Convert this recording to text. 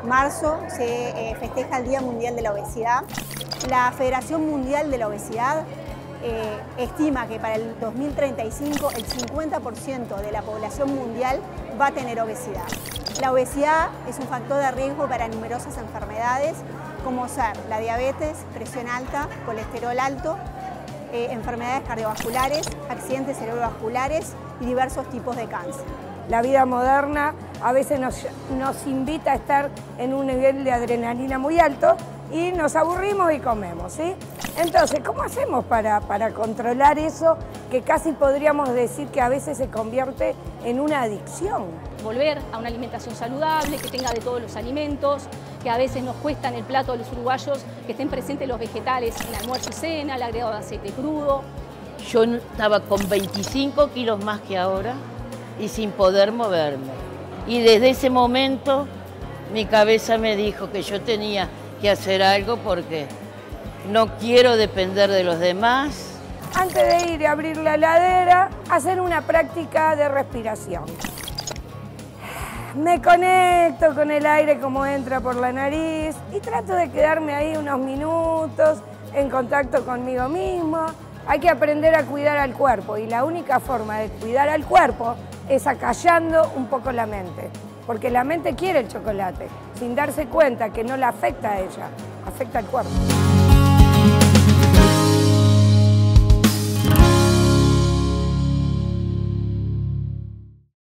marzo se festeja el Día Mundial de la Obesidad. La Federación Mundial de la Obesidad estima que para el 2035 el 50% de la población mundial va a tener obesidad. La obesidad es un factor de riesgo para numerosas enfermedades, como ser la diabetes, presión alta, colesterol alto, enfermedades cardiovasculares, accidentes cerebrovasculares y diversos tipos de cáncer. La vida moderna a veces nos invita a estar en un nivel de adrenalina muy alto y nos aburrimos y comemos, ¿sí? Entonces, ¿cómo hacemos para controlar eso que casi podríamos decir que a veces se convierte en una adicción? Volver a una alimentación saludable, que tenga de todos los alimentos, que a veces nos cuesta en el plato de los uruguayos que estén presentes los vegetales en almuerzo y cena, el agregado de aceite crudo. Yo estaba con 25 kilos más que ahora y sin poder moverme. Y desde ese momento mi cabeza me dijo que yo tenía que hacer algo porque no quiero depender de los demás. Antes de ir a abrir la heladera, hacer una práctica de respiración. Me conecto con el aire como entra por la nariz y trato de quedarme ahí unos minutos en contacto conmigo mismo. Hay que aprender a cuidar al cuerpo y la única forma de cuidar al cuerpo es acallando un poco la mente. Porque la mente quiere el chocolate, sin darse cuenta que no la afecta a ella, afecta al cuerpo.